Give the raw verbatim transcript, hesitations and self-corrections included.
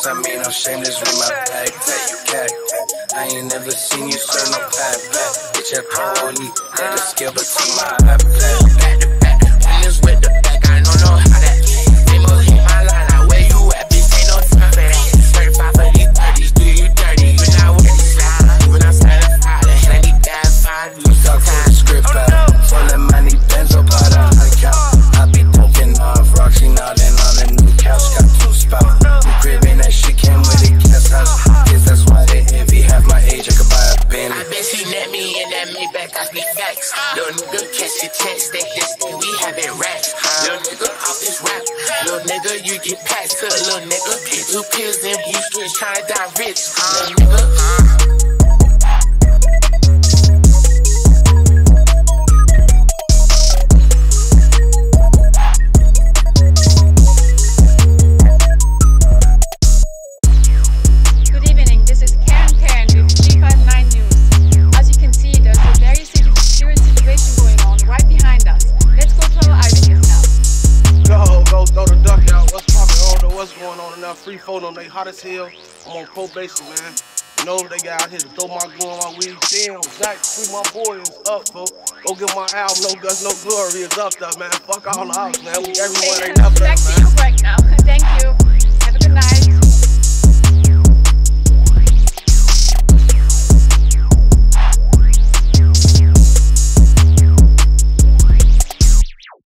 Yes, I mean, I'm shameless with my bag, that you cat. I ain't never seen you serve no pat back. Bitch, that parole, that is skill, but to my iPad. Back to back, winners with the back, I don't know how that. They must hit my line, now where you at, bitch, ain't no time for that. thirty-five for these thirties, do you dirty? When I work this slide, when I slide a fire, and I need that fire, you talk to the script out. Full of money, denzel, but a hundred count. I be poking off, Roxy nodding on a new couch, got two spots. The crib ain't that shit, came with a guest house. Guess that's why they envy, half my age, I could buy a Bentley. I bet she let me in that Maybach, I speak facts. Little nigga, catch your chance, they this thing, we having racks. Little nigga, off this rap. Little nigga, you get packed to a little nigga. Two pills and blue strings, tryna die rich. Little nigga. Free phone on, they hot as hell. I'm on probation, man. You know they got out here to throw my glue on my weed. Damn, Zach, free my boy is up, folks. Go get my album, No Guts, No Glory is up there, man. Fuck all the house, man. We everywhere they never, man.